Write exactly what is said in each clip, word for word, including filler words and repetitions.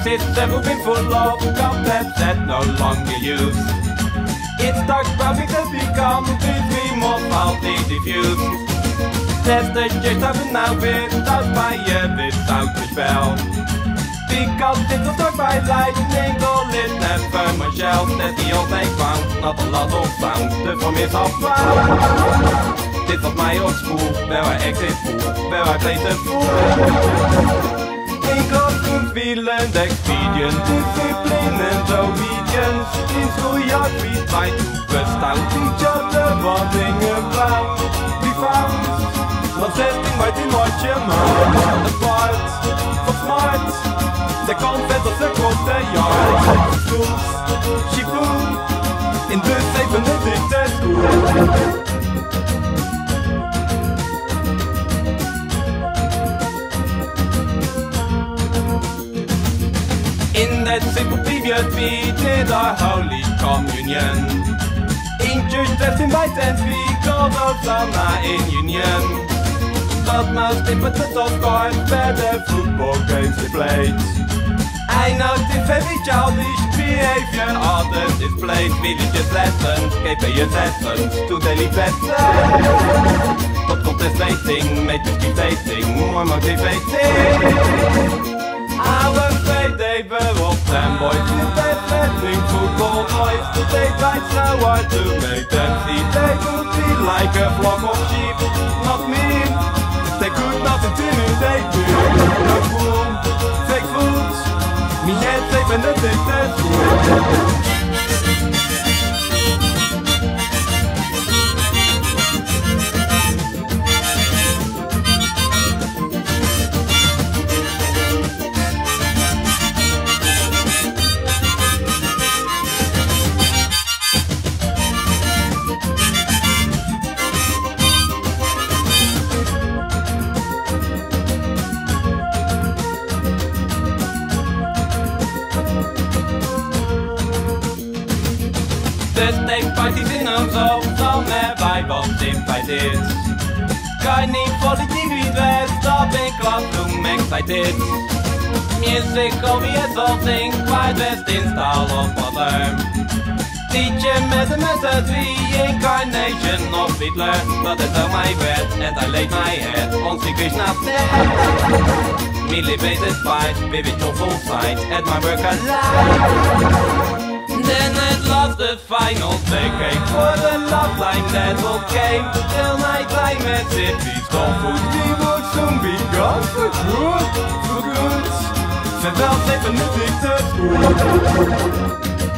fists have been full of concepts that no longer use. It starts probably to become between more faulty diffuse. Testertjes hebben nou weer thuis bij je weer suikerspel. Because dit was toch bij lightning, all it never Michelle. That's the old they found, not a lot of sound. The from is half found. Dit was my old school, where I exit fool, where I played the fool. In classroom feeling expedient, discipline and obedience. In schoolyard we try to verstaan each other, running around. We found, not testing right in what your mind. Apart, for smart, they confess across the yard. Schools, she flew in the safe and addicted school. In that simple period we did our Holy Communion. In church dressed by tent we called Hosanna in union. But most impetus of course where the football games we played. I noticed very childish behavior others displayed. Religious lessons gave a lessons to daily lessons. But contestating made us keep dating more motivating. I was afraid they were all fanboys. They fledgling football boys. They tried so hard to make them see they could be like a flock of sheep. Not me, they could not intimidate me. No fool, fake fools, me and safe and addicted. De steekparties in ons hoofd, al meer bij wat dit bij dit. Kan niet politiek wie west, op in classroom excited. Musical wie het al zingt, kwijt west install of mother. Teacher met een method, wie incarnation of Hitler. But it's on my bed, and I laid my head on Sri Krishna's neck. Millimeter fight, vivid your full sight, at my work alive. Then at last the final decade for the love line that all came till my climax. If we stop food, we would soon be gone for good, for good. Verwel even de dictator.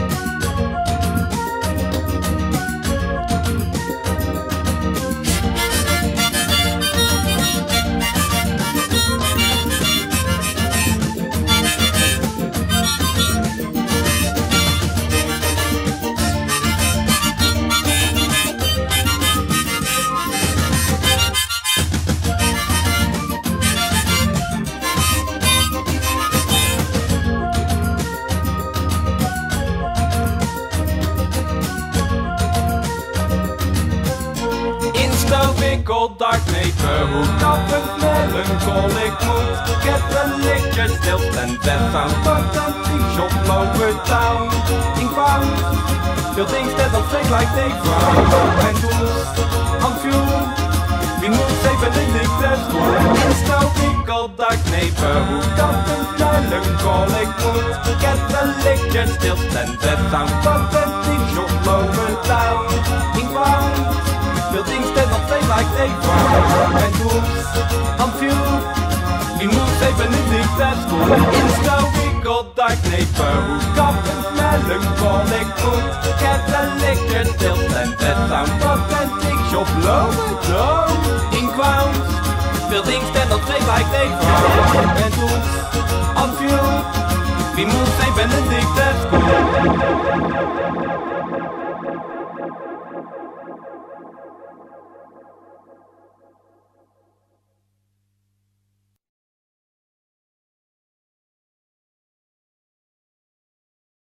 Cold dark neighborhood, covered melancholic mood. Get the liquor still and that sound, but something shop lower down. In found buildings that don't fake like they frown. And tools on fuel, we move safe and addicted. In snowy cold dark neighborhood, covered melancholic mood. Get the liquor still and that sound, but something shop lower down. In found buildings that don't fade like they frown. And tools on fuel, we move safe and addicted school. In snowy cold dark neighborhood, covered melancholic mood. Get the liquor still and that sound, authentic shop lower down. In crowns, buildings that don't fade like they frown. And tools on fuel, we move safe and addicted.